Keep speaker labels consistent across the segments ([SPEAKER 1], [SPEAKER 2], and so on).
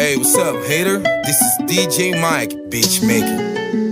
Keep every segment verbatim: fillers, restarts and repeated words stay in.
[SPEAKER 1] Hey, what's up, hater? This is D J Mike, Beatmaker.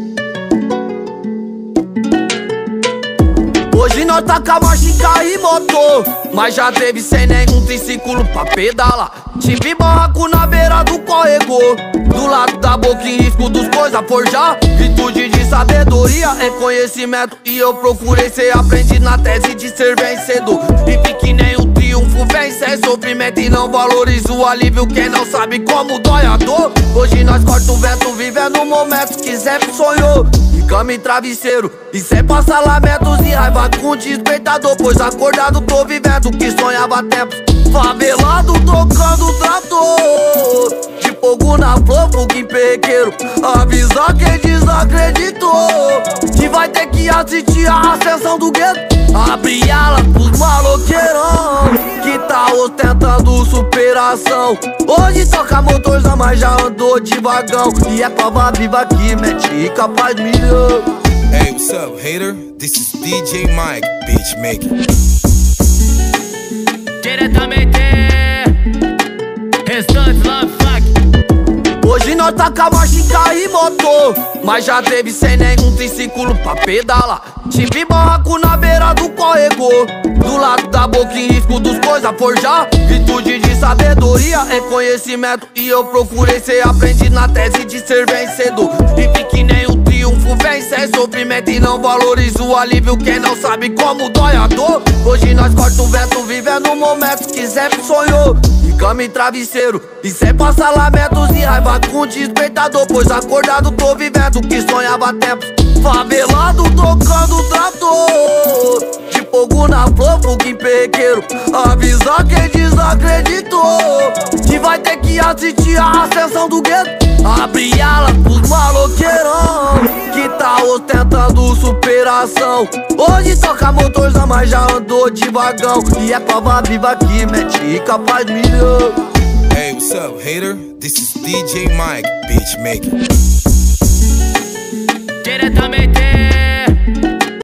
[SPEAKER 2] Hoje nós tá com a marcha em carro e motor, mas já teve sem nenhum triciclo pra pedalar. Tive barraco na beira do corredor, do lado da boca em risco dos coisa forjar. Virtude de sabedoria é conhecimento, e eu procurei ser aprendido na tese de ser vencedor. E vi que nem o triunfo vence é sofrimento, e não valoriza o alívio quem não sabe como dói a dor. Hoje nós corta o vento vivendo o momento que sempre sonhou, de cama e travesseiro, e sem passar lamentos e raiva com despertador. Pois acordado tô vivendo o que sonhava há tempos, favelado tocando trator, de fogo na flor, fogo em perrequeiro. Avisa quem desacreditou que vai ter que assistir a ascensão do gueto. Abre alas pros maloqueirão que tá ostentando superação. Hoje toca motorzão, mas já andou de vagão, e é prova viva que mete capaz milhão.
[SPEAKER 1] Hey, what's up, hater? This is D J Mike, Beatmaker.
[SPEAKER 3] Diretamente Restantes Love Fuck.
[SPEAKER 2] Hoje nós tá com a marcha em carro e motor, mas já teve sem nenhum triciclo pra pedalar. Tive barraco na beira do corredor, do lado da boca em risco dos coisa forjar. Virtude de sabedoria é conhecimento, e eu procurei ser aprendido na tese de ser vencedor. E vi que nem o triunfo vence é sofrimento, e não valoriza o alívio quem não sabe como dói a dor. Hoje nós corta o vento vivendo o momento que sempre sonhou, de cama e travesseiro, e sem passar lamentos e raiva com despertador. Pois acordado tô vivendo o que sonhava há tempos, favelado tocando trator, de fogo na flor, fogo em perrequeiro. Avisa quem desacreditou que vai ter que assistir a ascensão do gueto. Abre alas pros maloqueirão que tá ostentando superação. Hoje toca motorzão, mas já andou de vagão, e é prova viva que mete capaz milhão.
[SPEAKER 1] Hey, what's up, hater? This is D J Mike, Beatmaker.
[SPEAKER 3] Diretamente